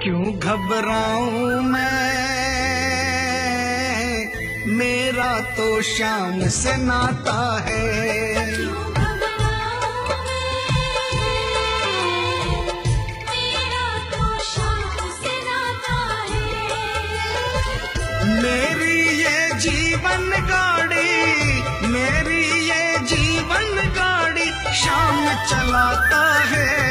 क्यों घबराऊं मैं, मेरा तो शाम से नाता है। क्यों घबराऊं मैं, मेरा तो शाम से नाता है। मेरी ये जीवन गाड़ी, मेरी ये जीवन गाड़ी शाम चलाता है।